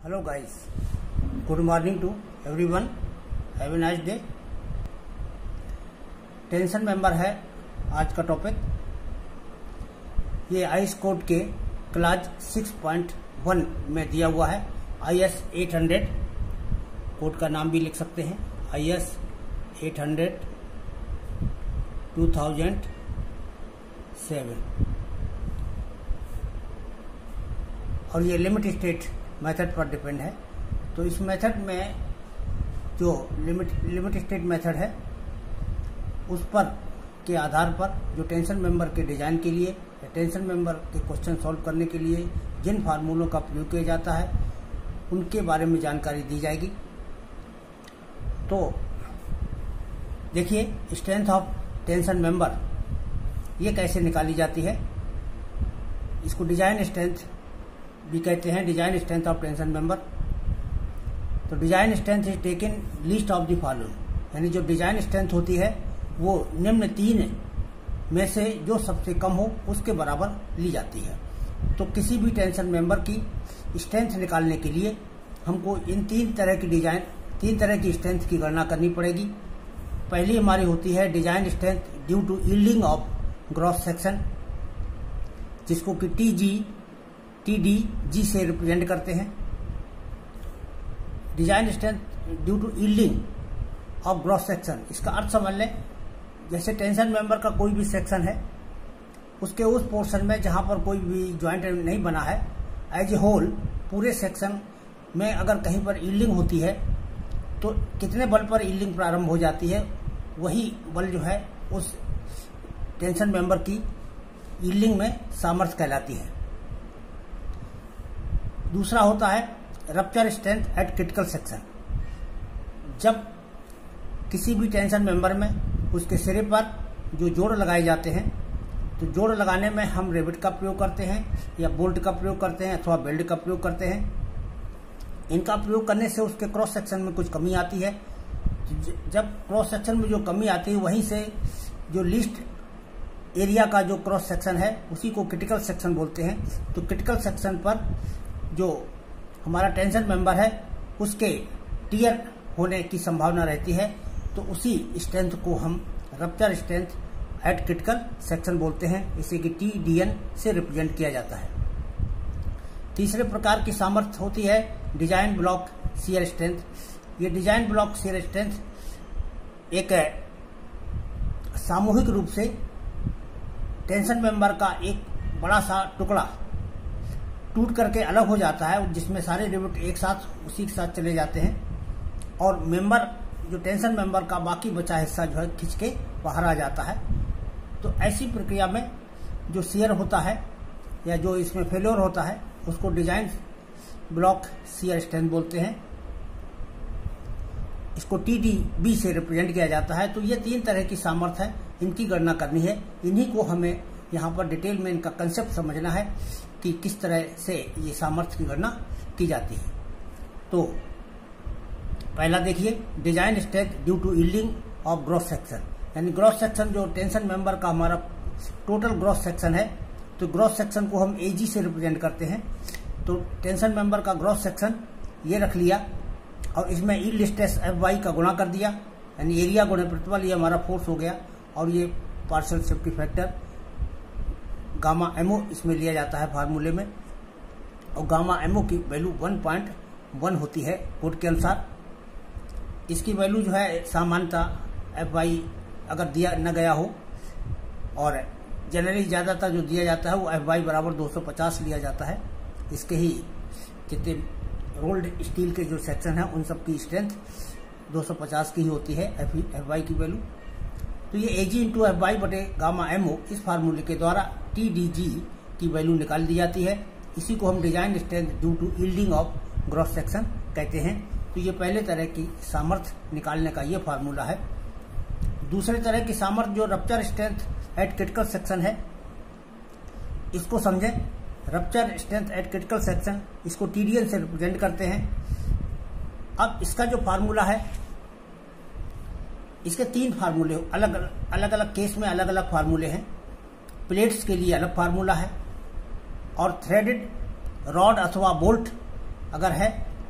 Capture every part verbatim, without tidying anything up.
Hello guys, good morning to everyone, have a nice day. Tension member है आज का टॉपिक। ये आईएस कोड के क्लास सिक्स पॉइंट वन में दिया हुआ है। आईएस एट हंड्रेड कोड का नाम भी लिख सकते हैं, IS eight hundred two thousand seven. और ये लिमिट स्टेट मेथड पर डिपेंड है। तो इस मेथड में जो लिमिट लिमिट स्टेट मेथड है उस पर के आधार पर जो टेंशन मेंबर के डिजाइन के लिए या टेंशन मेंबर के क्वेश्चन सॉल्व करने के लिए जिन फार्मूलों का प्रयोग किया जाता है उनके बारे में जानकारी दी जाएगी। तो देखिए, स्ट्रेंथ ऑफ टेंशन मेंबर ये कैसे निकाली जाती है। इसको डिजाइन स्ट्रेंथ भी कहते हैं, design strength of tension member. तो design strength is taken least of the following, यानी जो डिजाइन स्ट्रेंथ होती है वो निम्न तीन में से जो सबसे कम हो उसके बराबर ली जाती है। तो किसी भी टेंशन मेंबर की स्ट्रेंथ निकालने के लिए हमको इन तीन तरह की डिजाइन तीन तरह की स्ट्रेंथ की गणना करनी पड़ेगी। पहली हमारी होती है design strength due to yielding of gross section, जिसको कि T G T D G से रिप्रेजेंट करते हैं। Design strength due to yielding of gross section, इसका अर्थ समझ लें, जैसे टेंशन मेंबर का कोई भी सेक्शन है, उसके उस पोर्शन में जहां पर कोई भी ज्वाइंट नहीं बना है, एज ए होल पूरे सेक्शन में अगर कहीं पर यील्डिंग होती है तो कितने बल पर यील्डिंग प्रारंभ हो जाती है, वही बल जो है उस टेंशन मेंबर की यील्डिंग में सामर्थ्य कहलाती है। दूसरा होता है rupture strength at critical section. जब किसी भी टेंशन मेंबर में उसके सिरे पर जो जोड़ लगाए जाते हैं, तो जोड़ लगाने में हम रिवेट का प्रयोग करते हैं या बोल्ट का प्रयोग करते हैं अथवा बेल्ट का प्रयोग करते हैं। इनका प्रयोग करने से उसके क्रॉस सेक्शन में कुछ कमी आती है। जब क्रॉस सेक्शन में जो कमी आती है, वहीं से जो लिस्ट एरिया का जो क्रॉस सेक्शन है उसी को क्रिटिकल सेक्शन बोलते हैं। तो क्रिटिकल सेक्शन पर जो हमारा टेंशन मेंबर है उसके टियर होने की संभावना रहती है, तो उसी स्ट्रेंथ को हम rupture strength at critical section बोलते हैं। इसे कि टी डी एन से रिप्रेजेंट किया जाता है। तीसरे प्रकार की सामर्थ्य होती है डिजाइन ब्लॉक शियर स्ट्रेंथ। ये डिजाइन ब्लॉक शियर स्ट्रेंथ एक सामूहिक रूप से टेंशन मेंबर का एक बड़ा सा टुकड़ा टूट करके अलग हो जाता है, जिसमें सारे रिवेट एक साथ उसी के साथ चले जाते हैं और मेंबर जो टेंशन मेंबर का बाकी बचा हिस्सा जो है खिंच के बाहर आ जाता है। तो ऐसी प्रक्रिया में जो शियर होता है या जो इसमें फेल्योर होता है उसको डिजाइन ब्लॉक शियर स्ट्रेंथ बोलते हैं। इसको टी डी बी से रिप्रेजेंट किया जाता है। तो ये तीन तरह की सामर्थ्य है, इनकी गणना करनी है। इन्हीं को हमें यहाँ पर डिटेल में इनका कंसेप्ट समझना है कि किस तरह से ये सामर्थ्य की गणना की जाती है। तो पहला देखिए, design strength due to yielding of gross section, यानी ग्रॉस सेक्शन जो टेंशन मेंबर का हमारा टोटल ग्रॉस सेक्शन है, तो ग्रॉस सेक्शन को हम एजी से रिप्रेजेंट करते हैं। तो टेंशन मेंबर का ग्रॉस सेक्शन ये रख लिया और इसमें यील्ड स्ट्रेस एफ वाई का गुणा कर दिया, यानी एरिया गुणे प्रतिबल, ये हमारा फोर्स हो गया। और ये partial safety factor gamma MO इसमें लिया जाता है फार्मूले में, और गामा एमओ की वैल्यू वन पॉइंट वन होती है कोड के अनुसार। इसकी वैल्यू जो है सामान्यतः एफ वाई अगर दिया न गया हो, और जनरली ज्यादातर जो दिया जाता है वो एफ वाई बराबर दो सौ पचास लिया जाता है। इसके ही जितने रोल्ड स्टील के जो सेक्शन है उन सब की स्ट्रेंथ दो सौ पचास की ही होती है एफ वाई की वैल्यू। तो ये एजी इंटू एफ वाई बटे गामा एमओ इस फार्मूले के द्वारा टी डी जी की वैल्यू निकाल दी जाती है। इसी को हम design strength due to yielding of gross section कहते हैं। तो ये पहले तरह की सामर्थ्य निकालने का ये फार्मूला है। दूसरे तरह की सामर्थ्य जो rupture strength at critical section है, इसको समझें। Rupture strength at critical section, इसको टीडीएन से रिप्रेजेंट करते हैं। अब इसका जो फार्मूला है, इसके तीन फार्मूले अलग अलग अलग केस में अलग अलग फार्मूले हैं। प्लेट्स के लिए अलग फार्मूला है और थ्रेडेड रॉड अथवा बोल्ट अगर है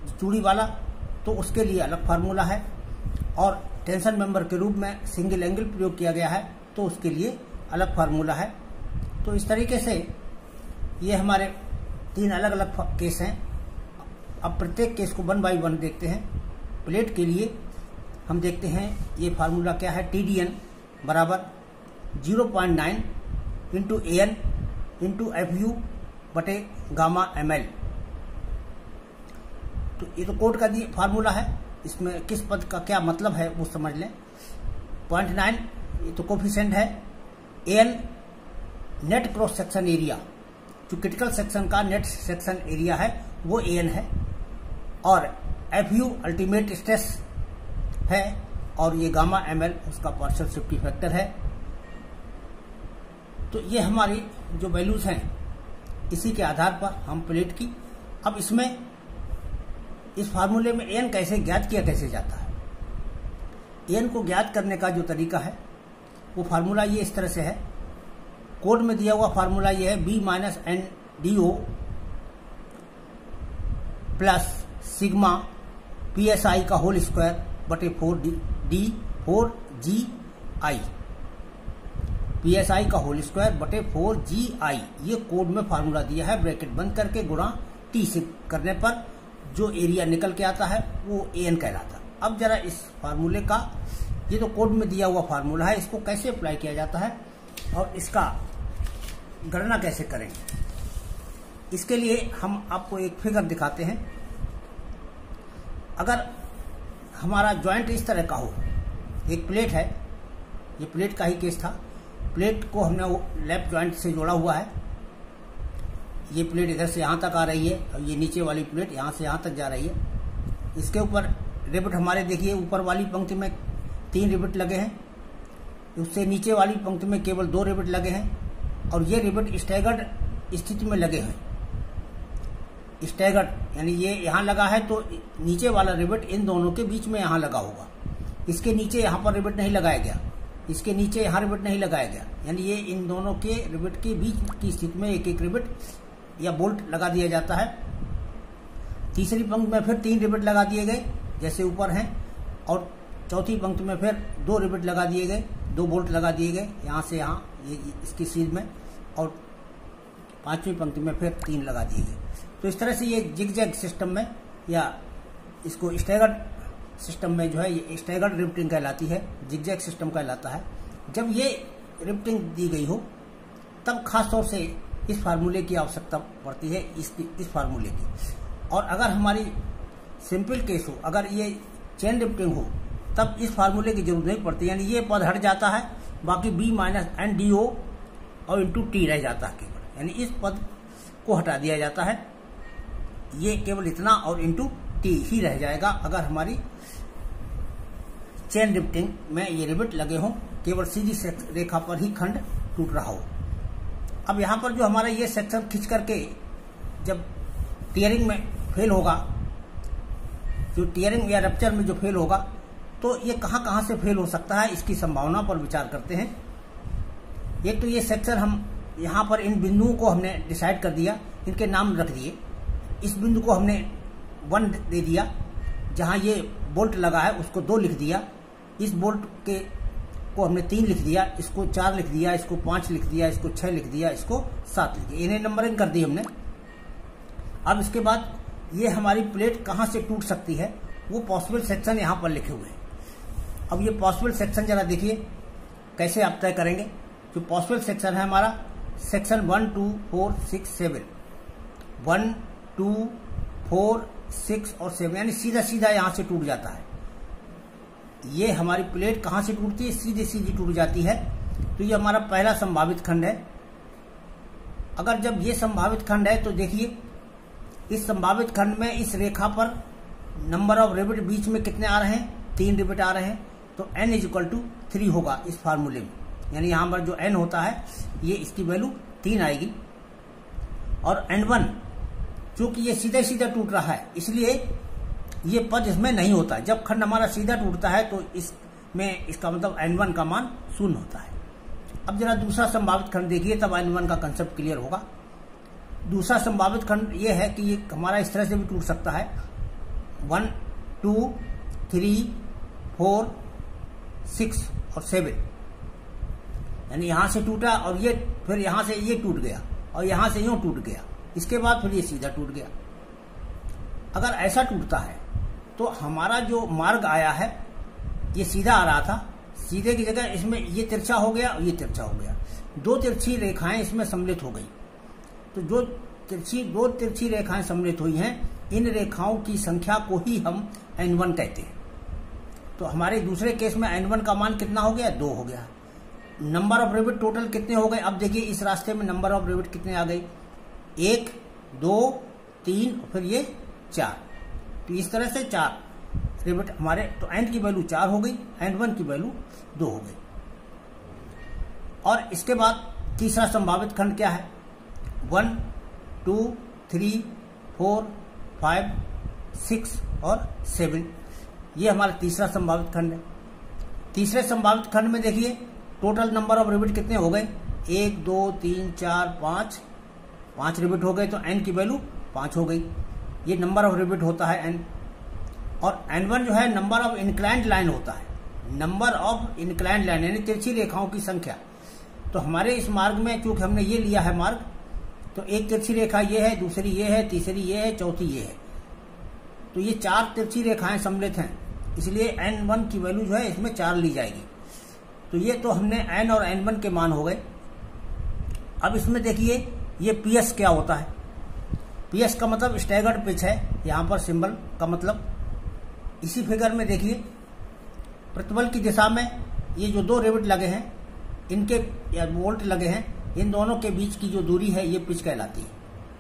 चूड़ी वाला तो उसके लिए अलग फार्मूला है, और टेंशन मेंबर के रूप में सिंगल एंगल प्रयोग किया गया है तो उसके लिए अलग फार्मूला है। तो इस तरीके से ये हमारे तीन अलग अलग केस हैं। अब प्रत्येक केस को वन बाई वन देखते हैं। प्लेट के लिए हम देखते हैं ये फार्मूला क्या है, टी डी एन बराबर zero point nine into A N into F U बटे गामा एम एल। तो ये तो कोड का फार्मूला है, इसमें किस पद का क्या मतलब है वो समझ लें। पॉइंट नाइन ये तो कोफिशिएंट है, A N net cross section area, जो क्रिटिकल सेक्शन का नेट सेक्शन एरिया है वो ए एन है, और एफ यू अल्टीमेट स्ट्रेस है, और ये गामा एम एल उसका पार्शियल सेफ्टी फैक्टर है। तो ये हमारी जो वैल्यूज हैं इसी के आधार पर हम प्लेट की, अब इसमें इस फार्मूले में एन कैसे ज्ञात किया कैसे जाता है। एन को ज्ञात करने का जो तरीका है वो फार्मूला ये इस तरह से है, कोड में दिया हुआ फार्मूला ये है B minus N D O plus sigma P S I का होल स्क्वायर बटे four D D four G I, P S I का होल स्क्वायर बटे फोर जी आई, ये कोड में फार्मूला दिया है, ब्रैकेट बंद करके गुणा टी से करने पर जो एरिया निकल के आता है वो ए एन कहलाता है। अब जरा इस फार्मूले का, ये तो कोड में दिया हुआ फार्मूला है, इसको कैसे अप्लाई किया जाता है और इसका गणना कैसे करेंगे, इसके लिए हम आपको एक फिगर दिखाते हैं। अगर हमारा जॉइंट इस तरह का हो, एक प्लेट है, ये प्लेट का ही केस था, प्लेट को हमने लेफ्ट जॉइंट से जोड़ा हुआ है, ये प्लेट इधर से यहाँ तक आ रही है और ये नीचे वाली प्लेट यहाँ से यहाँ तक जा रही है। इसके ऊपर रिबट हमारे देखिए ऊपर वाली पंक्ति में तीन रिबट लगे हैं, उससे नीचे वाली पंक्ति में केवल दो रिबट लगे हैं, और ये रिबट स्टैगर्ड स्थिति में लगे हैं। स्टैगर्ड यानी ये यहाँ लगा है तो नीचे वाला रिबट इन दोनों के बीच में यहाँ लगा होगा, इसके नीचे यहाँ पर रिबट नहीं लगाया गया, इसके नीचे यहाँ रिबट नहीं लगाया गया, यानी ये इन दोनों के रिबट के बीच की स्थिति में एक एक रिबट या बोल्ट लगा दिया जाता है। तीसरी पंक्ति में फिर तीन रिबट लगा दिए गए जैसे ऊपर हैं, और चौथी पंक्ति में फिर दो रिबट लगा दिए गए, दो बोल्ट लगा दिए गए यहाँ से यहाँ ये इसकी सीध में, और पांचवी पंक्ति में फिर तीन लगा दिए गए। तो इस तरह से ये जिग-जैग सिस्टम में या इसको स्टैगर्ड सिस्टम में जो है ये स्टैगर्ड रिबटिंग कहलाती है, जिग-जैग सिस्टम कहलाता है। जब ये रिबटिंग दी गई हो तब खास तौर से इस फार्मूले की आवश्यकता पड़ती है, इस इस फार्मूले की। और अगर हमारी सिंपल केस हो, अगर ये चेन रिबटिंग हो तब इस फार्मूले की जरूरत नहीं पड़ती, यानी ये पद हट जाता है, बाकी B minus N D O और इंटू टी रह जाता है केवल, यानी इस पद को हटा दिया जाता है, ये केवल इतना और इंटू टी ही रह जाएगा अगर हमारी चेन रिबटिंग में ये रिबट लगे हों, केवल सीधी रेखा पर ही खंड टूट रहा हो। अब यहाँ पर जो हमारा ये सेक्शन खींच करके जब टीयरिंग में फेल होगा, जो टीयरिंग या रप्चर में जो फेल होगा, तो ये कहाँ कहाँ से फेल हो सकता है इसकी संभावना पर विचार करते हैं। एक तो ये सेक्शन हम यहाँ पर इन बिंदुओं को हमने डिसाइड कर दिया, इनके नाम रख दिए। इस बिंदु को हमने वन दे दिया, जहाँ ये बोल्ट लगा है उसको दो लिख दिया, इस बोल्ट के को हमने तीन लिख दिया, इसको चार लिख दिया, इसको पांच लिख दिया, इसको छह लिख दिया, इसको सात लिख दिया, इन्हें नंबरिंग कर दी हमने। अब इसके बाद ये हमारी प्लेट कहाँ से टूट सकती है वो पॉसिबल सेक्शन यहाँ पर लिखे हुए हैं। अब ये पॉसिबल सेक्शन जरा देखिए कैसे आप तय करेंगे। जो पॉसिबल सेक्शन है हमारा section one two four six seven, one two four six और सेवन, यानी सीधा सीधा यहाँ से टूट जाता है। ये हमारी प्लेट कहाँ से टूटती है, सीधे सीधी टूट जाती है। तो ये हमारा पहला संभावित खंड है। अगर जब ये संभावित खंड है तो देखिए इस संभावित खंड में इस रेखा पर नंबर ऑफ रिबट बीच में कितने आ रहे हैं, तीन रिबट आ रहे हैं, तो n is equal to three होगा इस फार्मूले में, यानी यहाँ पर जो n होता है ये इसकी वैल्यू तीन आएगी। और एन वन चूंकि ये सीधा सीधा टूट रहा है इसलिए ये पद इसमें नहीं होता। जब खंड हमारा सीधा टूटता है तो इसमें इसका मतलब एन वन का मान शून्य होता है। अब जरा दूसरा संभावित खंड देखिए, तब एन वन का कंसेप्ट क्लियर होगा। दूसरा संभावित खंड ये है कि ये हमारा इस तरह से भी टूट सकता है, one two three four six और सेवन, यानी यहां से टूटा और ये फिर यहां से ये टूट गया और यहां से यूं टूट गया, इसके बाद फिर ये सीधा टूट गया। अगर ऐसा टूटता है तो हमारा जो मार्ग आया है ये सीधा आ रहा था, सीधे की जगह इसमें ये तिरछा हो गया और ये तिरछा हो गया, दो तिरछी रेखाएं इसमें सम्मिलित हो गई। तो जो तिरछी दो तिरछी रेखाएं सम्मिलित हुई हैं, इन रेखाओं की संख्या को ही हम एन वन कहते हैं। तो हमारे दूसरे केस में एन वन का मान कितना हो गया? दो हो गया। नंबर ऑफ रिबिट टोटल कितने हो गए? अब देखिए इस रास्ते में नंबर ऑफ रिबिट कितने आ गए? एक, दो, तीन और फिर ये चार। तो इस तरह से चार रिबिट हमारे, तो एन की वैल्यू चार हो गई, एन वन की वैल्यू दो हो गई। और इसके बाद तीसरा संभावित खंड क्या है? One, two, three, four, five, six और सेवन, ये हमारा तीसरा संभावित खंड है। तीसरे संभावित खंड में देखिए टोटल नंबर ऑफ रिबिट कितने हो गए? एक, दो, तीन, चार, पांच, पांच रिबिट हो गए, तो एन की वैल्यू पांच हो गई। ये नंबर ऑफ रिबिट होता है एन। और एन वन जो है नंबर ऑफ इंक्लाइंड लाइन होता है, नंबर ऑफ इंक्लाइंड लाइन यानी तिरछी रेखाओं की संख्या। तो हमारे इस मार्ग में चूंकि हमने ये लिया है मार्ग, तो एक तिरछी रेखा ये है, दूसरी ये है, तीसरी ये है, चौथी ये है, तो ये चार तिरछी रेखाएं सम्मिलित हैं, इसलिए एन वन की वैल्यू जो है इसमें चार ली जाएगी। तो ये तो हमने एन और एन वन के मान हो गए। अब इसमें देखिए ये पीएस क्या होता है? पीएस का मतलब स्टैगर्ड पिच है, यहां पर सिंबल का मतलब। इसी फिगर में देखिए प्रतिबल की दिशा में ये जो दो रिबिट लगे हैं, इनके या बोल्ट लगे हैं, इन दोनों के बीच की जो दूरी है ये पिच कहलाती है।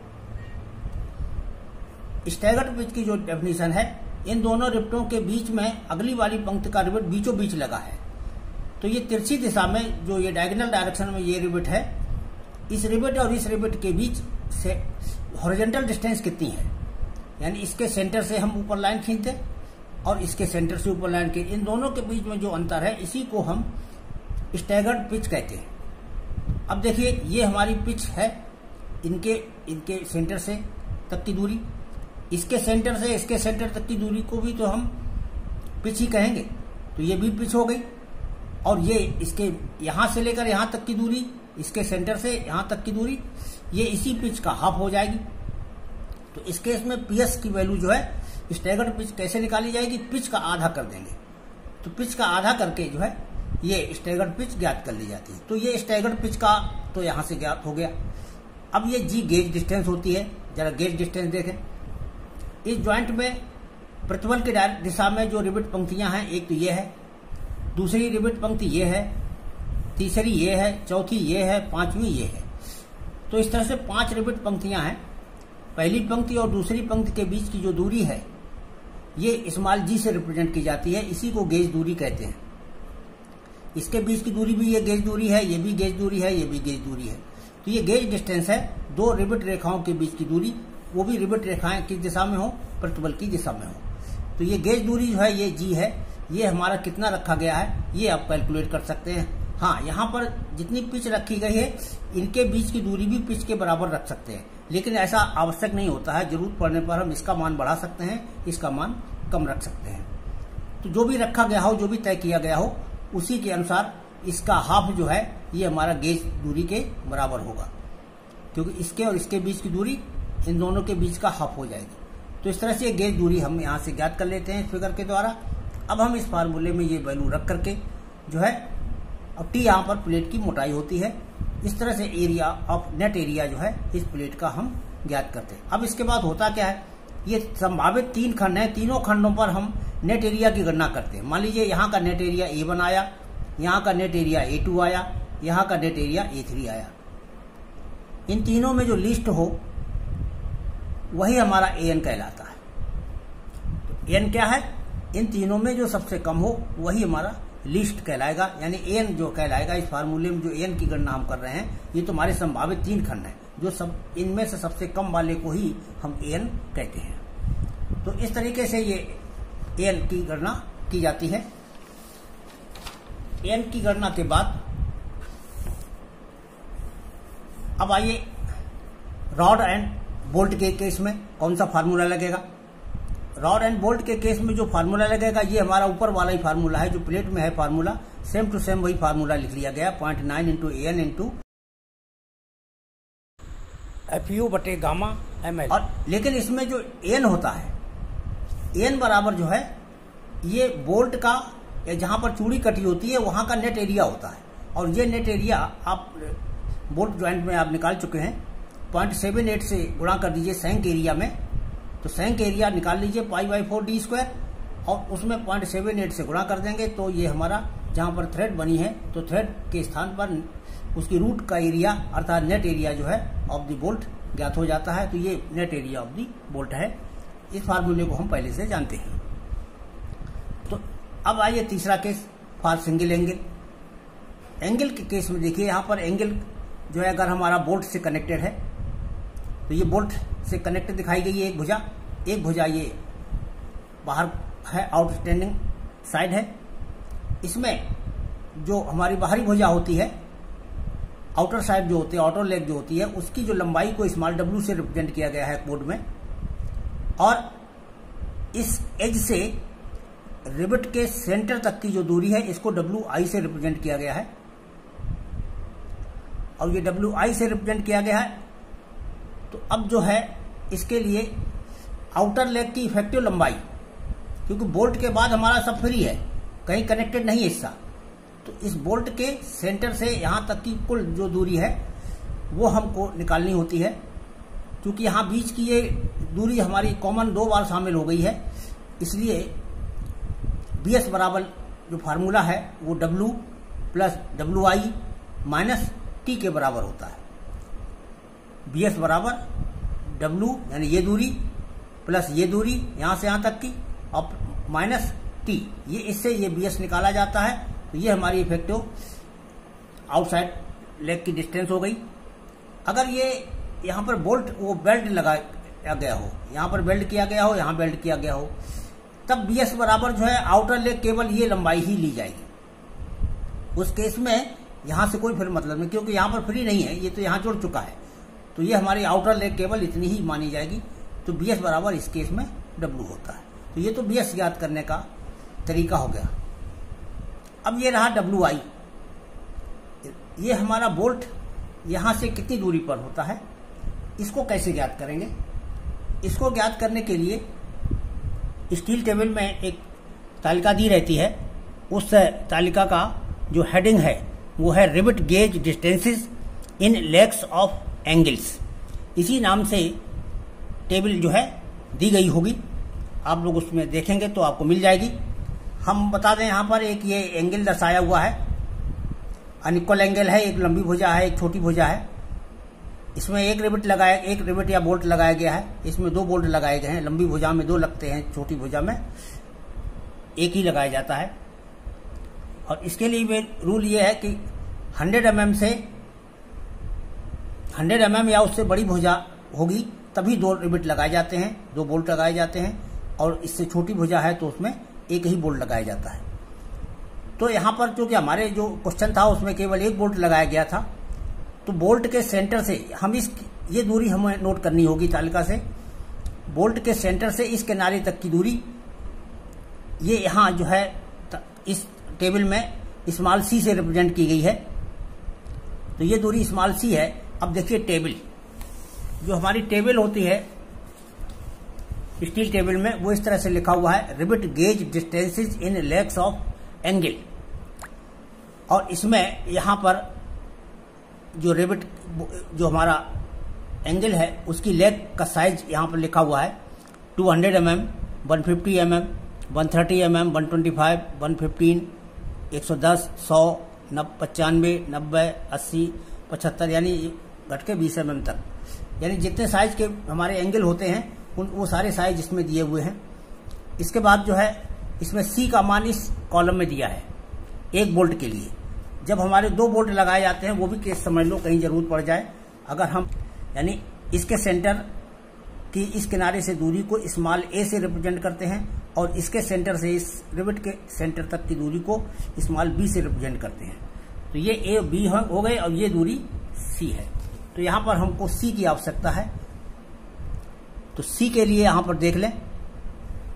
स्टैगर्ड पिच की जो डेफिनेशन है, इन दोनों रिबिटों के बीच में अगली वाली पंक्ति का रिबिट बीचों बीच लगा है। तो ये तिरछी दिशा में जो ये डायगोनल डायरेक्शन में ये रिबिट है, इस रिबिट और इस रिबिट के बीच से हॉरिजॉन्टल डिस्टेंस कितनी है, यानी इसके सेंटर से हम ऊपर लाइन खींचते और इसके सेंटर से ऊपर लाइन के, इन दोनों के बीच में जो अंतर है इसी को हम स्टैगर्ड पिच कहते हैं। अब देखिए ये हमारी पिच है, इनके इनके सेंटर से तक की दूरी, इसके सेंटर से इसके सेंटर तक की दूरी को भी तो हम पिच ही कहेंगे। तो ये भी पिच हो गई। और ये इसके यहां से लेकर यहां तक की दूरी, इसके सेंटर से यहां तक की दूरी, ये इसी पिच का हाफ हो जाएगी। तो इस केस में पीएस की वैल्यू जो है स्टैगर्ड पिच कैसे निकाली जाएगी? पिच का आधा कर देंगे। तो पिच का आधा करके जो है ये स्टैगर्ड पिच ज्ञात कर ली जाती है। तो ये स्टैगर्ड पिच का तो यहां से ज्ञात हो गया। अब ये जी गेज डिस्टेंस होती है, जरा गेज डिस्टेंस देखें। इस ज्वाइंट में प्रतिबल की दिशा में जो रिबिट पंक्तियां हैं, एक तो ये है, दूसरी रिबिट पंक्ति ये है, तीसरी ये है, चौथी ये है, पांचवी ये है। तो इस तरह से पांच रिबिट पंक्तियां हैं। पहली पंक्ति और दूसरी पंक्ति के बीच की जो दूरी है ये स्मॉल जी से रिप्रेजेंट की जाती है, इसी को गेज दूरी कहते हैं। इसके बीच की दूरी भी ये गेज दूरी है, ये भी गेज दूरी है, ये भी गेज दूरी है। तो ये गेज डिस्टेंस है, दो रिबिट रेखाओं के बीच की दूरी, वो भी रिबिट रेखाएं किस दिशा में हो? प्रतिबल की दिशा में हो। तो ये गेज दूरी जो है ये जी है। ये हमारा कितना रखा गया है ये आप कैलकुलेट कर सकते हैं। हाँ, यहाँ पर जितनी पिच रखी गई है इनके बीच की दूरी भी पिच के बराबर रख सकते हैं, लेकिन ऐसा आवश्यक नहीं होता है। जरूरत पड़ने पर हम इसका मान बढ़ा सकते हैं, इसका मान कम रख सकते हैं। तो जो भी रखा गया हो, जो भी तय किया गया हो, उसी के अनुसार इसका हाफ जो है ये हमारा गेज दूरी के बराबर होगा, क्योंकि इसके और इसके बीच की दूरी इन दोनों के बीच का हाफ हो जाएगी। तो इस तरह से गेज दूरी हम यहाँ से ज्ञात कर लेते हैं इस फिगर के द्वारा। अब हम इस फार्मूले में ये वैल्यू रख करके जो है, अब टी यहाँ पर प्लेट की मोटाई होती है, इस तरह से एरिया ऑफ नेट एरिया जो है इस प्लेट का हम ज्ञात करते हैं। अब इसके बाद होता क्या है, ये संभावित तीन खंड हैं, तीनों खंडों पर हम नेट एरिया की गणना करते हैं। मान लीजिए यहाँ का नेट एरिया ए वन आया, यहाँ का नेट एरिया ए टू आया, यहाँ का नेट एरिया ए थ्री आया। इन तीनों में जो लिस्ट हो वही हमारा ए एन कहलाता है। तो एन क्या है? इन तीनों में जो सबसे कम हो वही हमारा लिस्ट कहलाएगा, यानी एन जो कहलाएगा। इस फार्मूले में जो एन की गणना हम कर रहे हैं, ये तो हमारे संभावित तीन खंड हैं, जो सब इनमें से सबसे कम वाले को ही हम एन कहते हैं। तो इस तरीके से ये एन की गणना की जाती है। एन की गणना के बाद अब आइए रॉड एंड बोल्ट के केस में कौन सा फार्मूला लगेगा। रॉड एंड बोल्ट के केस में जो फार्मूला लगेगा ये हमारा ऊपर वाला ही फार्मूला है, जो प्लेट में है फार्मूला, सेम टू सेम वही फार्मूला लिख लिया गया, point nine into A N into F U बटे गामा एम एल। और लेकिन इसमें जो एन होता है, एन बराबर जो है ये बोल्ट का, जहां पर चूड़ी कटी होती है वहां का नेट एरिया होता है, और ये नेट एरिया आप बोल्ट ज्वाइंट में आप निकाल चुके हैं, पॉइंट सेवन एट से गुणा कर दीजिए सैंक एरिया में, तो सैंक एरिया निकाल लीजिए pi by four D square, और उसमें पॉइंट सेवन एट से गुणा कर देंगे, तो ये हमारा जहां पर थ्रेड बनी है तो थ्रेड के स्थान पर उसकी रूट का एरिया अर्थात नेट एरिया जो है ऑफ द बोल्ट ज्ञात हो जाता है। तो ये net area of the bolt है, इस फार्मूले को हम पहले से जानते हैं। तो अब आइए तीसरा case for single angle. Angle के केस में देखिए यहाँ पर एंगल जो है अगर हमारा बोल्ट से कनेक्टेड है तो ये बोल्ट से कनेक्टेड दिखाई गई है एक भुजा, एक भुजा ये बाहर है, आउटस्टैंडिंग साइड है। इसमें जो हमारी बाहरी भुजा होती है, आउटर साइड जो होती है, आउटर लेग जो होती है, उसकी जो लंबाई को स्मॉल डब्ल्यू से रिप्रेजेंट किया गया है बोर्ड में, और इस एज से रिवेट के सेंटर तक की जो दूरी है इसको डब्ल्यू आई से रिप्रेजेंट किया गया है, और ये डब्ल्यू आई से रिप्रेजेंट किया गया है। तो अब जो है इसके लिए आउटर लेग की इफेक्टिव लंबाई, क्योंकि बोल्ट के बाद हमारा सब फ्री है, कहीं कनेक्टेड नहीं है हिस्सा, तो इस बोल्ट के सेंटर से यहां तक की कुल जो दूरी है वो हमको निकालनी होती है। क्योंकि यहां बीच की ये दूरी हमारी कॉमन दो बार शामिल हो गई है, इसलिए बी एस बराबर जो फार्मूला है वो W plus W I minus T के बराबर होता है। बी एस बराबर डब्ल्यू यानी ये दूरी प्लस ये दूरी यहां से यहां तक की, और माइनस टी, ये इससे ये बी एस निकाला जाता है। तो ये हमारी इफेक्टिव आउटसाइड लेग की डिस्टेंस हो गई। अगर ये यहाँ पर बोल्ट वो बेल्ट लगाया गया हो, यहाँ पर बेल्ट किया गया हो, यहाँ बेल्ट किया गया हो, तब बी एस बराबर जो है आउटर लेग केवल ये लंबाई ही ली जाएगी। उस केस में यहाँ से कोई फिर मतलब नहीं, क्योंकि यहाँ पर फ्री नहीं है, ये तो यहाँ जुड़ चुका है, तो ये हमारी आउटर लेग केवल इतनी ही मानी जाएगी। तो बी एस बराबर इस केस में डब्ल्यू होता है। तो ये तो बी एस ज्ञात करने का तरीका हो गया। अब ये रहा डब्ल्यू आई, ये हमारा बोल्ट यहां से कितनी दूरी पर होता है, इसको कैसे ज्ञात करेंगे? इसको ज्ञात करने के लिए स्टील टेबल में एक तालिका दी रहती है, उस तालिका का जो हेडिंग है वो है rivet gauge distances in legs of angles. इसी नाम से टेबल जो है दी गई होगी, आप लोग उसमें देखेंगे तो आपको मिल जाएगी। हम बता दें यहाँ पर एक ये एंगल दर्शाया हुआ है, अनइक्वल एंगल है, एक लंबी भुजा है, एक छोटी भुजा है। इसमें एक रिवेट लगाया, एक रिवेट या बोल्ट लगाया गया है, इसमें दो बोल्ट लगाए गए हैं। लंबी भुजा में दो लगते हैं, छोटी भुजा में एक ही लगाया जाता है। और इसके लिए रूल ये है कि हंड्रेड एम एम से हंड्रेड एम एम या उससे बड़ी भुजा होगी तभी दो रिवेट लगाए जाते हैं, दो बोल्ट लगाए जाते हैं, और इससे छोटी भुजा है तो उसमें एक ही बोल्ट लगाया जाता है। तो यहाँ पर जो कि हमारे जो क्वेश्चन था उसमें केवल एक बोल्ट लगाया गया था, तो बोल्ट के सेंटर से हम इस ये दूरी हमें नोट करनी होगी तालिका से। बोल्ट के सेंटर से इस किनारे तक की दूरी ये यहाँ जो है इस टेबल में स्मॉल सी से रिप्रेजेंट की गई है, तो ये दूरी स्मॉल सी है। अब देखिए टेबल, जो हमारी टेबल होती है स्टील टेबल में, वो इस तरह से लिखा हुआ है rivet gauge distances in legs of angle, और इसमें यहां पर जो रिवेट जो हमारा एंगल है उसकी लेग का साइज यहां पर लिखा हुआ है two hundred M M, one fifty M M, one thirty M M, one twenty five, one fifteen, एक सौ दस, सौ, नब पचानवे, नब्बे, अस्सी, पचहत्तर, यानी घट के बीस एम एम तक, यानी जितने साइज के हमारे एंगल होते हैं उन वो सारे साइज इसमें दिए हुए हैं। इसके बाद जो है इसमें सी का मान इस कॉलम में दिया है एक बोल्ट के लिए। जब हमारे दो बोल्ट लगाए जाते हैं, वो भी केस समझ लो कहीं जरूरत पड़ जाए, अगर हम यानी इसके सेंटर की इस किनारे से दूरी को स्मॉल ए से रिप्रेजेंट करते हैं, और इसके सेंटर से इस रिवेट के सेंटर तक की दूरी को स्मॉल बी से रिप्रेजेंट करते हैं, तो ये ए बी हो गए और ये दूरी सी है। तो यहां पर हमको सी की आवश्यकता है, तो सी के लिए यहां पर देख लें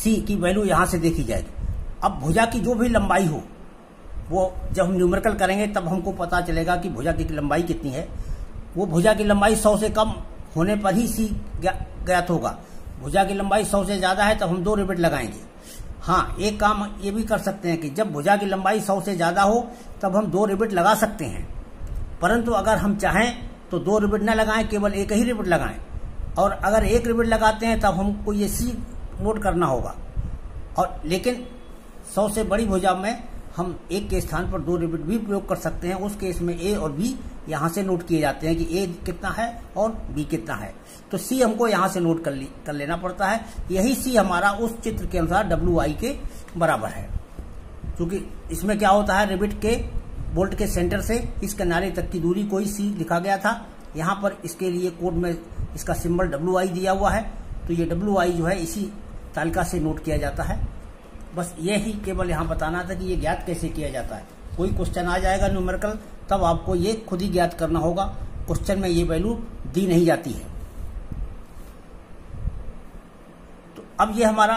सी की वैल्यू यहाँ से देखी जाएगी। अब भुजा की जो भी लंबाई हो वो जब हम न्यूमेरिकल करेंगे तब हमको पता चलेगा कि भुजा की लंबाई कितनी है। वो भुजा की लंबाई सौ से कम होने पर ही सी ज्ञात होगा। भुजा की लंबाई सौ से ज्यादा है तब हम दो रिवेट लगाएंगे। हाँ, एक काम ये भी कर सकते हैं कि जब भुजा की लंबाई सौ से ज्यादा हो तब हम दो रिवेट लगा सकते हैं, परंतु अगर हम चाहें तो दो रिवेट न लगाएं, केवल एक ही रिवेट लगाएं। और अगर एक रिवेट लगाते हैं तब हमको ये सी नोट करना होगा। और लेकिन सौ से बड़ी भुजा में हम एक के स्थान पर दो रिवेट भी प्रयोग कर सकते हैं। उस केस में ए और बी यहाँ से नोट किए जाते हैं कि ए कितना है और बी कितना है। तो सी हमको यहाँ से नोट कर, ली, कर लेना पड़ता है। यही सी हमारा उस चित्र के अनुसार डब्ल्यू आई के बराबर है, क्योंकि इसमें क्या होता है, रिवेट के बोल्ट के सेंटर से इस किनारे तक की दूरी को ही सी लिखा गया था। यहाँ पर इसके लिए कोड में इसका सिंबल डब्ल्यू आई दिया हुआ है, तो ये डब्ल्यू आई जो है इसी तालिका से नोट किया जाता है। बस ये ही केवल यहाँ बताना था कि ये ज्ञात कैसे किया जाता है। कोई क्वेश्चन आ जाएगा न्यूमेरिकल तब आपको ये खुद ही ज्ञात करना होगा। क्वेश्चन में ये वैल्यू दी नहीं जाती है। तो अब ये हमारा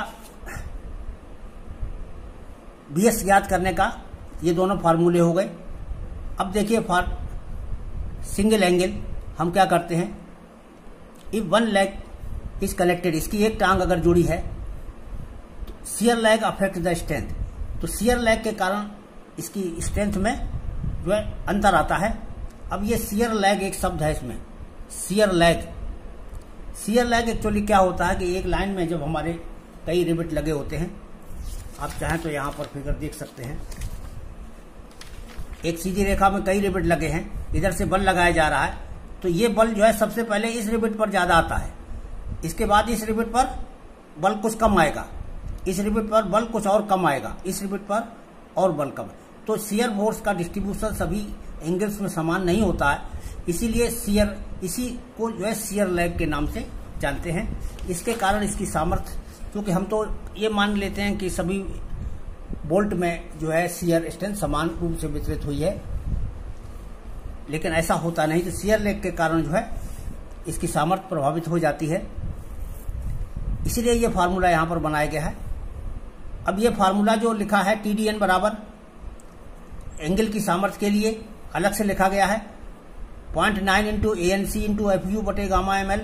बीएस ज्ञात करने का ये दोनों फार्मूले हो गए। अब देखिए फॉर सिंगल एंगल हम क्या करते हैं, if one leg is connected, इसकी एक टांग अगर जुड़ी है तो shear lag affect the strength. तो शियर लैग के कारण इसकी स्ट्रेंथ में जो है अंतर आता है। अब ये शियर लैग एक शब्द है, इसमें shear lag shear lag actually क्या होता है कि एक लाइन में जब हमारे कई रिवेट लगे होते हैं, आप चाहें तो यहां पर फिगर देख सकते हैं, एक सीधी रेखा में कई रिवेट लगे हैं, इधर से बल लगाया जा रहा है, तो ये बल जो है सबसे पहले इस रिवेट पर ज्यादा आता है, इसके बाद इस रिवेट पर बल कुछ कम आएगा, इस रिवेट पर बल कुछ और कम आएगा, इस रिवेट पर और बल कम। तो शियर फोर्स का डिस्ट्रीब्यूशन सभी एंगल्स में समान नहीं होता है, इसीलिए शियर इसी को जो है शियर लैग के नाम से जानते हैं। इसके कारण इसकी सामर्थ्य, क्योंकि हम तो ये मान लेते हैं कि सभी बोल्ट में जो है शियर स्ट्रेंथ समान रूप से वितरित हुई है, लेकिन ऐसा होता नहीं। तो शियर लैग के कारण जो है इसकी सामर्थ्य प्रभावित हो जाती है, इसीलिए ये फार्मूला यहां पर बनाया गया है। अब ये फार्मूला जो लिखा है टी डी एन बराबर एंगल की सामर्थ्य के लिए अलग से लिखा गया है point nine into A N C into F U बटे गामा एम एल।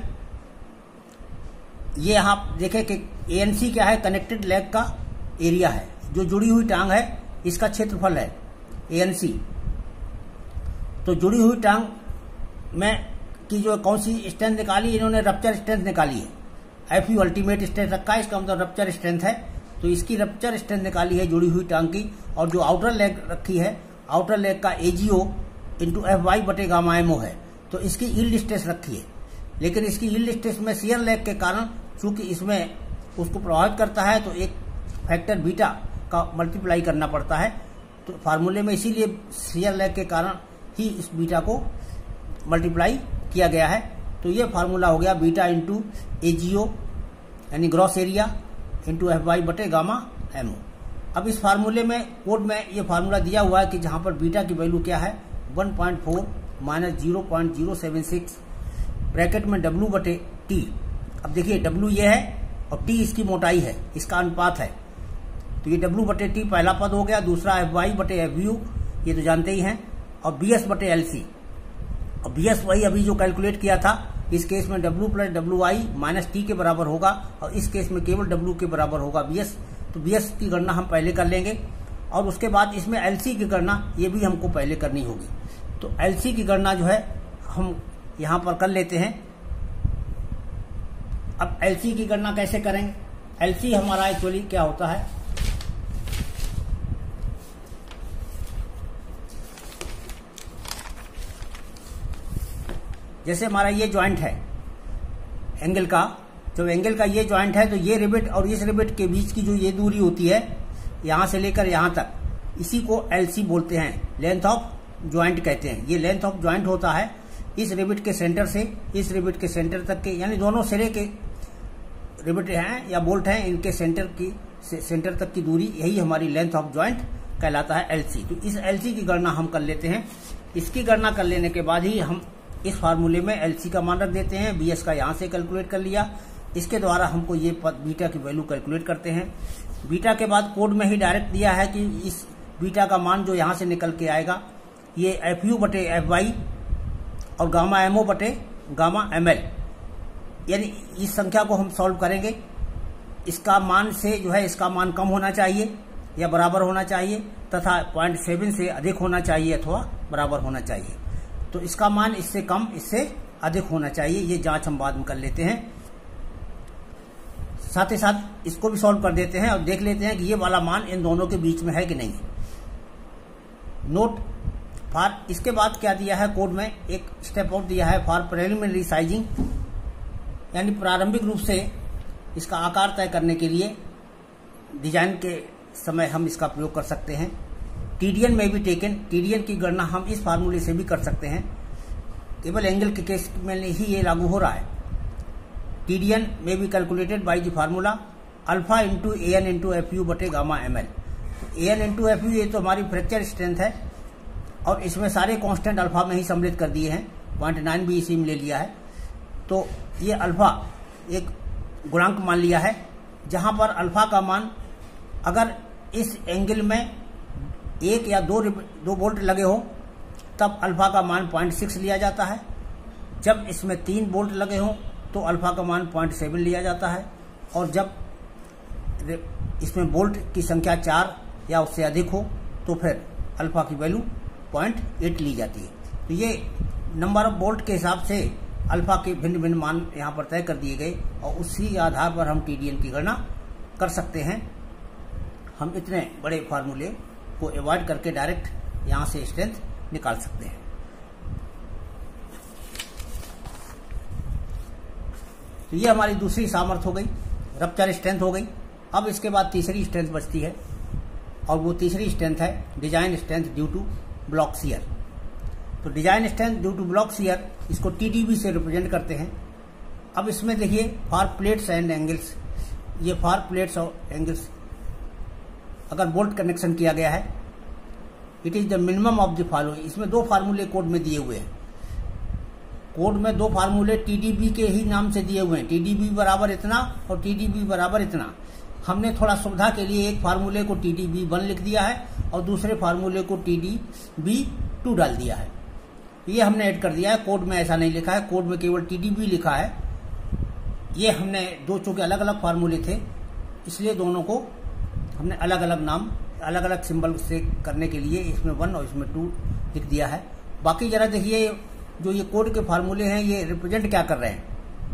ये आप देखें कि ए एन सी क्या है, कनेक्टेड लेग का एरिया है, जो जुड़ी हुई टांग है इसका क्षेत्रफल है ए एन सी। तो जुड़ी हुई टांग में की जो कौन सी स्ट्रेंथ निकाली, इन्होंने रप्चर स्ट्रेंथ निकाली है। एफ यू अल्टीमेट स्ट्रेंथ रखा है, इसका मतलब रप्चर स्ट्रेंथ है, तो इसकी रप्चर स्ट्रेंथ निकाली है जुड़ी हुई टांग की। और जो आउटर लेग रखी है, आउटर लेग का एजीओ इंटू एफ वाई बटे गामा एमओ है, तो इसकी यील्ड स्ट्रेस रखी है। लेकिन इसकी यील्ड स्ट्रेस में शियर लेग के कारण चूंकि इसमें उसको प्रभावित करता है, तो एक फैक्टर बीटा का मल्टीप्लाई करना पड़ता है। तो फार्मूले में इसीलिए शियर लेग के कारण ही इस बीटा को मल्टीप्लाई किया गया है। तो ये फार्मूला हो गया बीटा इंटू एजीओ यानी gross area into F Y बटे गामा एमओ। अब इस फार्मूले में कोड में ये फार्मूला दिया हुआ है कि जहां पर बीटा की वैल्यू क्या है one point four minus zero point zero seven six bracket में डब्ल्यू बटे टी। अब देखिए डब्ल्यू ये है और टी इसकी मोटाई है, इसका अनुपात है। तो ये डब्ल्यू बटे टी पहला पद हो गया, दूसरा एफ वाई बटे एफ यू ये तो जानते ही हैं, और बी एस बटे एल सी। और बी एस वही अभी जो कैलकुलेट किया था, इस केस में W plus W I minus T के बराबर होगा, और इस केस में केवल डब्ल्यू के बराबर होगा बी एस। तो बी एस की गणना हम पहले कर लेंगे, और उसके बाद इसमें एल सी की गणना ये भी हमको पहले करनी होगी। तो एल सी की गणना जो है हम यहां पर कर लेते हैं। अब एल सी की गणना कैसे करेंगे, एल सी हमारा एक्चुअली क्या होता है, जैसे हमारा ये जॉइंट है एंगल का, जब एंगल का ये जॉइंट है तो ये रिवेट और इस रिवेट के बीच की जो ये दूरी होती है यहां से लेकर यहां तक, इसी को एल सी बोलते हैं, लेंथ ऑफ जॉइंट कहते हैं। ये लेंथ ऑफ जॉइंट होता है इस रिवेट के सेंटर से इस रिवेट के सेंटर तक के, यानी दोनों सिरे के रिवेट हैं या बोल्ट हैं, इनके सेंटर की से, सेंटर तक की दूरी, यही हमारी लेंथ ऑफ जॉइंट कहलाता है एल सी। तो इस एल सी की गणना हम कर लेते हैं। इसकी गणना कर लेने के बाद ही हम इस फार्मूले में एल सी का मान रख देते हैं। बी एस का यहां से कैलकुलेट कर लिया, इसके द्वारा हमको ये बीटा की वैल्यू कैलकुलेट करते हैं। बीटा के बाद कोड में ही डायरेक्ट दिया है कि इस बीटा का मान जो यहाँ से निकल के आएगा ये एफ यू बटे एफ वाई और गामा एम ओ बटे गामा एम एल, यानी इस संख्या को हम सॉल्व करेंगे। इसका मान से जो है इसका मान कम होना चाहिए या बराबर होना चाहिए तथा पॉइंट सेवन से अधिक होना चाहिए अथवा बराबर होना चाहिए। तो इसका मान इससे कम इससे अधिक होना चाहिए, ये जांच हम बाद में कर लेते हैं। साथ ही साथ इसको भी सॉल्व कर देते हैं और देख लेते हैं कि ये वाला मान इन दोनों के बीच में है कि नहीं। नोट फॉर, इसके बाद क्या दिया है कोड में, एक स्टेप और दिया है फॉर प्रिलिमिनरी साइजिंग, यानी प्रारंभिक रूप से इसका आकार तय करने के लिए डिजाइन के समय हम इसका प्रयोग कर सकते हैं। टीडीएन में भी टेकन, टीडीएन की गणना हम इस फार्मूले से भी कर सकते हैं, केवल एंगल के केस में ही ये लागू हो रहा है। टीडीएन में भी calculated by the formula alpha into A N into F U बटे gamma M L. A N into F U ये तो हमारी फ्रैक्चर स्ट्रेंथ है और इसमें सारे कांस्टेंट अल्फा में ही सम्मिलित कर दिए हैं, पॉइंट नाइन भी इसी में ले लिया है। तो ये अल्फा एक गुणांक मान लिया है, जहां पर अल्फा का मान अगर इस एंगल में एक या दो दो बोल्ट लगे हो तब अल्फा का मान पॉइंट सिक्स लिया जाता है। जब इसमें तीन बोल्ट लगे हों तो अल्फा का मान पॉइंट सेवन लिया जाता है, और जब इसमें बोल्ट की संख्या चार या उससे अधिक हो तो फिर अल्फा की वैल्यू पॉइंट एट ली जाती है। तो ये नंबर ऑफ बोल्ट के हिसाब से अल्फा के भिन्न भिन्न मान यहाँ पर तय कर दिए गए और उसी आधार पर हम टीडीएन की गणना कर सकते हैं। हम इतने बड़े फार्मूले को अवॉइड करके डायरेक्ट यहाँ से स्ट्रेंथ निकाल सकते हैं। तो ये हमारी दूसरी सामर्थ्य हो गई, रप्चर स्ट्रेंथ हो गई। अब इसके बाद तीसरी स्ट्रेंथ बचती है और वो तीसरी स्ट्रेंथ है design strength due to block shear. तो design strength due to block shear, इसको टीडीबी से रिप्रेजेंट करते हैं। अब इसमें देखिए फॉर प्लेट्स एंड एंगल्स, ये फॉर प्लेट्स और एंगल्स अगर बोल्ट कनेक्शन किया गया है, it is the minimum of the following. इसमें दो फार्मूले कोड में दिए हुए हैं, कोड में दो फार्मूले टीडीबी के ही नाम से दिए हुए हैं, टीडीबी बराबर इतना और टीडीबी बराबर इतना। हमने थोड़ा सुविधा के लिए एक फार्मूले को टीडीबी वन लिख दिया है और दूसरे फार्मूले को टीडीबी टू डाल दिया है। ये हमने ऐड कर दिया है, कोड में ऐसा नहीं लिखा है, कोड में केवल टीडीबी लिखा है। ये हमने दो चूंकि अलग अलग फार्मूले थे इसलिए दोनों को हमने अलग अलग नाम अलग अलग सिंबल से करने के लिए इसमें वन और इसमें टू लिख दिया है। बाकी जरा देखिए जो ये कोड के फार्मूले हैं ये रिप्रेजेंट क्या कर रहे हैं।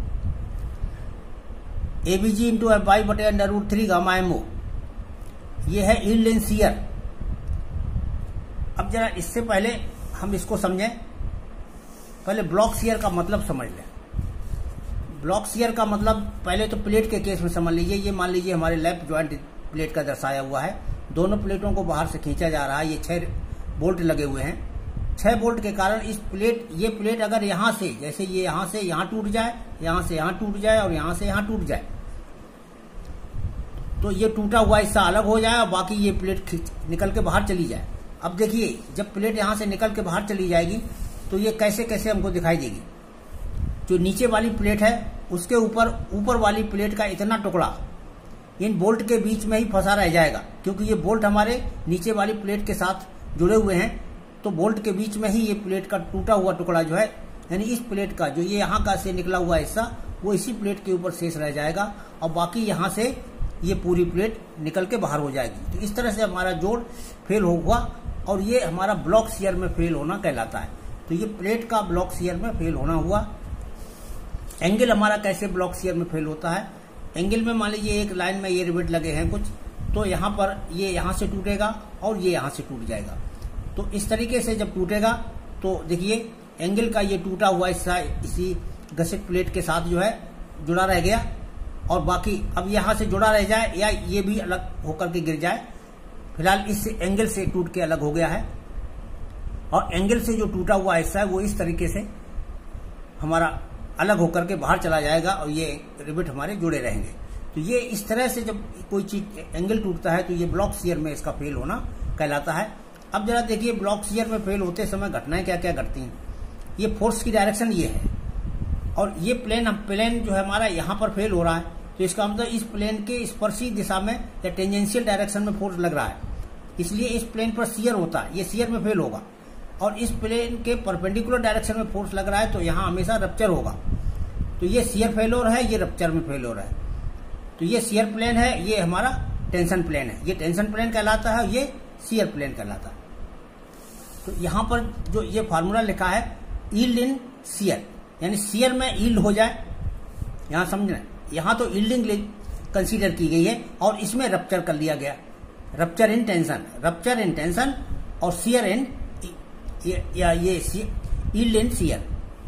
एबीजी इंटू एफ वाई बटे under root three gamma MO, ये है यील्ड एंड शियर। अब जरा इससे पहले हम इसको समझें, पहले ब्लॉक शियर का मतलब समझ लें। ब्लॉक शियर का मतलब पहले तो प्लेट के केस में समझ लीजिए। ये मान लीजिए हमारे लेफ्ट ज्वाइंट प्लेट का दर्शाया हुआ है, दोनों प्लेटों को बाहर से खींचा जा रहा है, ये छह बोल्ट लगे हुए हैं। छह बोल्ट के कारण इस प्लेट ये प्लेट अगर यहां से जैसे ये यहां से यहां टूट जाए, यहां से यहां टूट जाए और यहां से यहां टूट जाए तो ये टूटा हुआ हिस्सा अलग हो जाए और बाकी ये प्लेट निकल के बाहर चली जाए। अब देखिए जब प्लेट यहां से निकल के बाहर चली जाएगी तो ये कैसे कैसे हमको दिखाई देगी। जो नीचे वाली प्लेट है उसके ऊपर ऊपर वाली प्लेट का इतना टुकड़ा इन बोल्ट के बीच में ही फंसा रह जाएगा, क्योंकि ये बोल्ट हमारे नीचे वाली प्लेट के साथ जुड़े हुए हैं। तो बोल्ट के बीच में ही ये प्लेट का टूटा हुआ टुकड़ा जो है, यानी इस प्लेट का जो ये यहाँ का से निकला हुआ हिस्सा वो इसी प्लेट के ऊपर शेष रह जाएगा और बाकी यहाँ से ये पूरी प्लेट निकल के बाहर हो जाएगी। तो इस तरह से हमारा जोड़ फेल हुआ और ये हमारा ब्लॉक शियर में फेल होना कहलाता है। तो ये प्लेट का ब्लॉक शियर में फेल होना हुआ। एंगल हमारा कैसे ब्लॉक शियर में फेल होता है, एंगल में मान लीजिए एक लाइन में ये रिवेट लगे हैं कुछ, तो यहाँ पर ये यहाँ से टूटेगा और ये यहाँ से टूट जाएगा। तो इस तरीके से जब टूटेगा तो देखिए एंगल का ये टूटा हुआ हिस्सा इसी गसेट प्लेट के साथ जो है जुड़ा रह गया और बाकी अब यहाँ से जुड़ा रह जाए या ये भी अलग होकर के गिर जाए। फिलहाल इस एंगल से टूट के अलग हो गया है और एंगल से जो टूटा हुआ हिस्सा है वो इस तरीके से हमारा अलग होकर के बाहर चला जाएगा और ये रिवेट हमारे जुड़े रहेंगे। तो ये इस तरह से जब कोई चीज एंगल टूटता है तो ये ब्लॉक शियर में इसका फेल होना कहलाता है। अब जरा देखिए ब्लॉक शियर में फेल होते समय घटनाएं क्या क्या घटती हैं। ये फोर्स की डायरेक्शन ये है और ये प्लेन प्लेन जो है हमारा यहाँ पर फेल हो रहा है, तो इसका मतलब इस प्लेन के स्पर्शी दिशा में या टेंजेंशियल डायरेक्शन में फोर्स लग रहा है, इसलिए इस प्लेन पर शियर होता है, ये शियर में फेल होगा। और इस प्लेन के परपेंडिकुलर डायरेक्शन में फोर्स लग रहा है तो यहाँ हमेशा रप्चर होगा। तो ये शियर फेलोर है, ये रप्चर में फेलोर है। तो ये शियर प्लेन है, ये हमारा टेंशन प्लेन है। ये टेंशन प्लेन कहलाता है, ये शियर प्लेन कहलाता है। तो यहाँ पर जो ये फार्मूला लिखा है यील्ड इन शियर, यानी शियर में यील्ड हो जाए, यहाँ समझना, यहाँ तो यील्डिंग कंसीडर की गई है और इसमें रप्चर कर लिया गया, rupture in tension, rupture in tension और शियर इन या ये यील्ड इन शियर।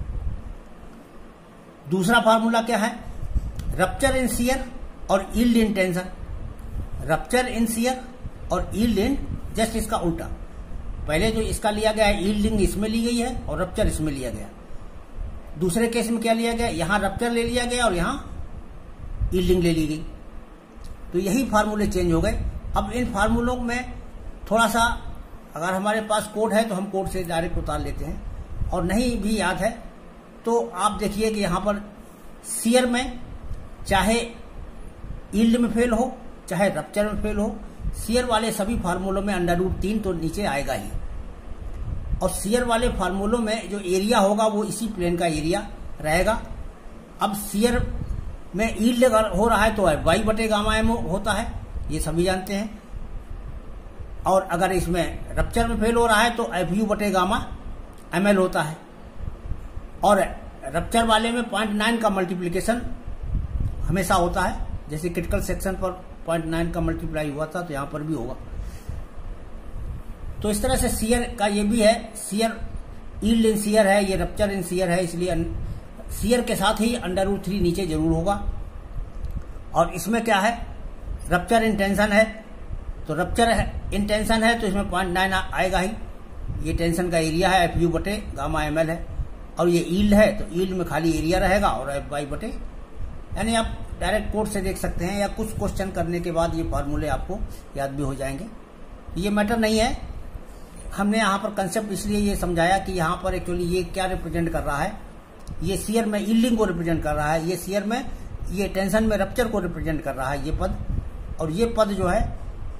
दूसरा फार्मूला क्या है, रप्चर इन शियर और yield in tension, rupture in shear और यील्ड इन, जस्ट इसका उल्टा। पहले जो इसका लिया गया है यील्डिंग इसमें ली गई है और रप्चर इसमें लिया गया। दूसरे केस में क्या लिया गया, यहां रप्चर ले लिया गया और यहां यील्डिंग ले ली गई। तो यही फार्मूले चेंज हो गए। अब इन फार्मूलों में थोड़ा सा अगर हमारे पास कोड है तो हम कोड से डायरेक्ट उतार लेते हैं, और नहीं भी याद है तो आप देखिए कि यहां पर शियर में चाहे यील्ड में फेल हो चाहे रप्चर में फेल हो, शियर वाले सभी फार्मूलों में अंडर रूट तीन तो नीचे आएगा ही। और शियर वाले फार्मूलों में जो एरिया होगा वो इसी प्लेन का एरिया रहेगा। अब शियर में यील्ड अगर हो रहा है तो वाई बटे गामा एम होता है, ये सभी जानते हैं। और अगर इसमें रप्चर में फेल हो रहा है तो एफ यू बटे गामा एम एल होता है। और रप्चर वाले में पॉइंट नाइन का मल्टीप्लीकेशन हमेशा होता है, जैसे क्रिटिकल सेक्शन पर पॉइंट नाइन का मल्टीप्लाई हुआ था तो यहां पर भी होगा। तो इस तरह से शियर का ये भी है, शियर यील्ड इन शियर है, ये रप्चर इन शियर है, इसलिए शियर के साथ ही अंडर रूट थ्री नीचे जरूर होगा। और इसमें क्या है, रप्चर इन टेंशन है, तो रप्चर इन टेंशन है तो इसमें पॉइंट नाइन आएगा ही। ये टेंशन का एरिया है, एफ यू बटे गामा एम एल है। और ये यील्ड है तो यील्ड में खाली एरिया रहेगा और एफ वाई बटे, यानी आप डायरेक्ट कोड से देख सकते हैं या कुछ क्वेश्चन करने के बाद ये फार्मूले आपको याद भी हो जाएंगे। ये मैटर नहीं है, हमने यहाँ पर कंसेप्ट इसलिए ये समझाया कि यहाँ पर एक्चुअली ये क्या रिप्रेजेंट कर रहा है, ये शियर में यील्डिंग को रिप्रेजेंट कर रहा है, ये शियर में, ये टेंशन में रप्चर को रिप्रेजेंट कर रहा है ये पद, और ये पद जो है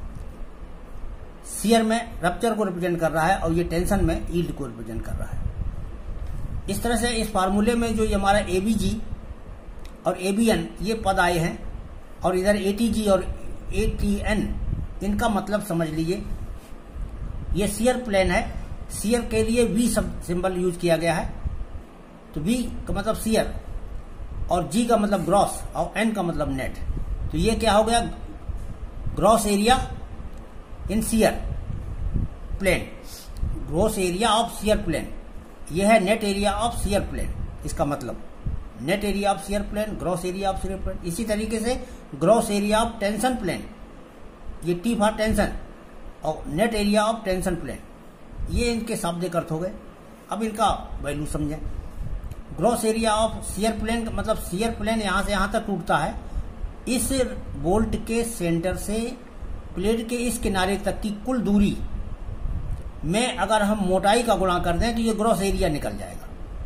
शियर में रप्चर को रिप्रेजेंट कर रहा है और ये टेंशन में यील्ड को रिप्रेजेंट कर रहा है। इस तरह से इस फार्मूले में जो ये हमारा एबीजी और एबीएन ये पद आए हैं, और इधर एटीजी और एटीएन, इनका मतलब समझ लीजिए ये शियर प्लेन है, शियर के लिए वी सिंबल यूज किया गया है। तो वी का मतलब शियर और जी का मतलब ग्रॉस और एन का मतलब नेट। तो ये क्या हो गया, gross area in shear plane, gross area of shear plane, ये है net area of shear plane. इसका मतलब net area of shear plane, gross area of shear plane. इसी तरीके से gross area of tension plane, ये टी फॉर टेंशन, और net area of tension plane, ये इनके शाब्दिक अर्थ हो गए। अब इनका वैल्यू समझें। Gross area of shear plane मतलब शियर प्लेन यहां से यहां तक टूटता है, इस बोल्ट के सेंटर से प्लेट के इस किनारे तक की कुल दूरी में अगर हम मोटाई का गुणा कर दें तो ये ग्रॉस एरिया निकल जाएगा।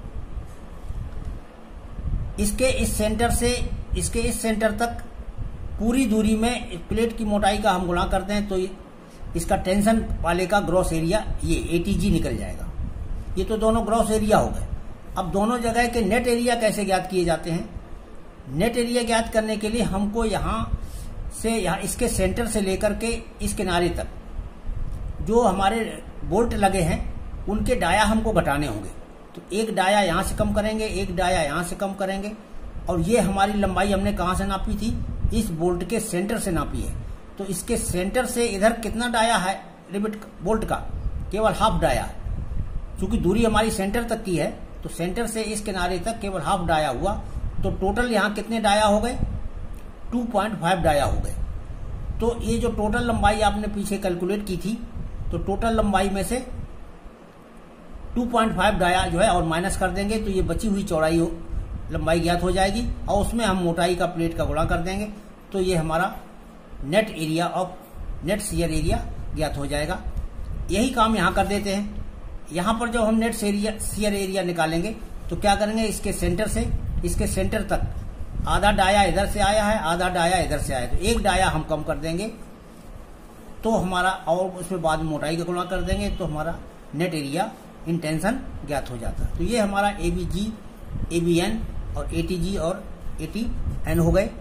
इसके इस सेंटर से इसके इस सेंटर तक पूरी दूरी में प्लेट की मोटाई का हम गुणा करते हैं तो इसका टेंशन वाले का ग्रॉस एरिया ये एटीजी निकल जाएगा। ये तो दोनों ग्रॉस एरिया हो गए। अब दोनों जगह के नेट एरिया कैसे ज्ञात किए जाते हैं? नेट एरिया ज्ञात करने के लिए हमको यहां से यहाँ इसके सेंटर से लेकर के इस किनारे तक जो हमारे बोल्ट लगे हैं उनके डाया हमको घटाने होंगे। तो एक डाया यहां से कम करेंगे, एक डाया यहां से कम करेंगे, और ये हमारी लंबाई हमने कहां से नापी थी? इस बोल्ट के सेंटर से नापी है। तो इसके सेंटर से इधर कितना डाया है रिबिट बोल्ट का? केवल हाफ डाया है। चूंकि दूरी हमारी सेंटर तक की है तो सेंटर से इस किनारे तक केवल हाफ डाया हुआ, तो टोटल यहाँ कितने डाया हो गए? टू पॉइंट फाइव डाया हो गए। तो ये जो टोटल लंबाई आपने पीछे कैलकुलेट की थी, तो टोटल लंबाई में से टू पॉइंट फाइव डाया जो है और माइनस कर देंगे तो ये बची हुई चौड़ाई लंबाई ज्ञात हो जाएगी, और उसमें हम मोटाई का प्लेट का गुणा कर देंगे तो ये हमारा net area of net shear area ज्ञात हो जाएगा। यही काम यहाँ कर देते हैं। यहाँ पर जब हम नेट एरिया शियर एरिया निकालेंगे तो क्या करेंगे? इसके सेंटर से इसके सेंटर तक आधा डाया इधर से आया है, आधा डाया इधर से आया है, तो एक डाया हम कम कर देंगे तो हमारा, और उसमें बाद में मोटाई का गुणा कर देंगे तो हमारा नेट एरिया इन टेंशन ज्ञात हो जाता है। तो ये हमारा A B G, A B N और ए टी जी और ए टी एन हो गए।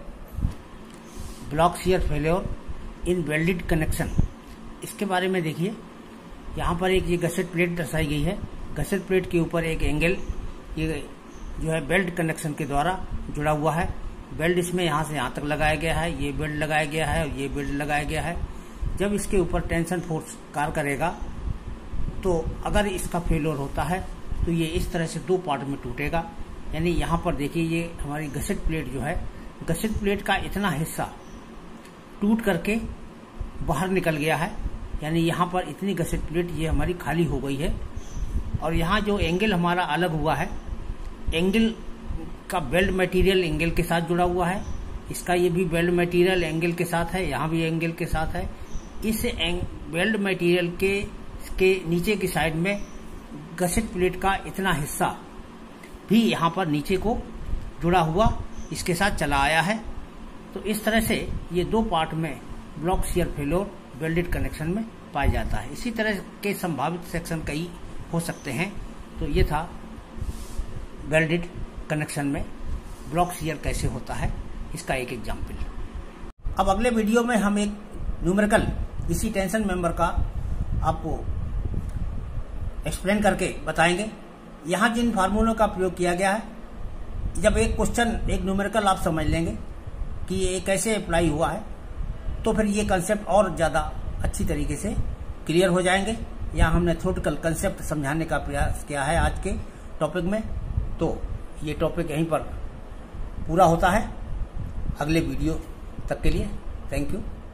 Block shear failure in welded connection, इसके बारे में देखिए। यहाँ पर एक ये गसेट प्लेट दर्शाई गई है। गसेट प्लेट के ऊपर एक एंगल ये जो है बेल्ट कनेक्शन के द्वारा जुड़ा हुआ है। बेल्ट इसमें यहाँ से यहाँ तक लगाया गया है, ये बेल्ट लगाया गया है और ये बेल्ट लगाया गया है। जब इसके ऊपर टेंशन फोर्स कार्य करेगा तो अगर इसका फेल्योर होता है तो ये इस तरह से दो पार्ट में टूटेगा। यानी यहाँ पर देखिए ये हमारी गसेट प्लेट जो है, गसेट प्लेट का इतना हिस्सा टूट करके बाहर निकल गया है। यानी यहाँ पर इतनी गसेट प्लेट ये हमारी खाली हो गई है। और यहाँ जो एंगल हमारा अलग हुआ है, एंगल का बेल्ट मटेरियल एंगल के साथ जुड़ा हुआ है। इसका ये भी बेल्ट मटेरियल एंगल के साथ है, यहाँ भी एंगल के साथ है। इस बेल्ट मटेरियल के के नीचे की साइड में गसेट प्लेट का इतना हिस्सा भी यहाँ पर नीचे को जुड़ा हुआ इसके साथ चला आया है। तो इस तरह से ये दो पार्ट में block shear failure welded connection में पाया जाता है। इसी तरह के संभावित सेक्शन कई हो सकते हैं। तो ये था वेल्डेड कनेक्शन में ब्लॉक शियर कैसे होता है, इसका एक एग्जाम्पल। अब अगले वीडियो में हम एक न्यूमेरिकल इसी टेंशन मेंबर का आपको एक्सप्लेन करके बताएंगे। यहाँ जिन फार्मूलों का प्रयोग किया गया है, जब एक क्वेश्चन एक न्यूमेरिकल आप समझ लेंगे कि ये कैसे अप्लाई हुआ है तो फिर ये कंसेप्ट और ज़्यादा अच्छी तरीके से क्लियर हो जाएंगे। यहाँ हमने थ्योरेटिकल कंसेप्ट समझाने का प्रयास किया है आज के टॉपिक में। तो ये टॉपिक यहीं पर पूरा होता है। अगले वीडियो तक के लिए थैंक यू।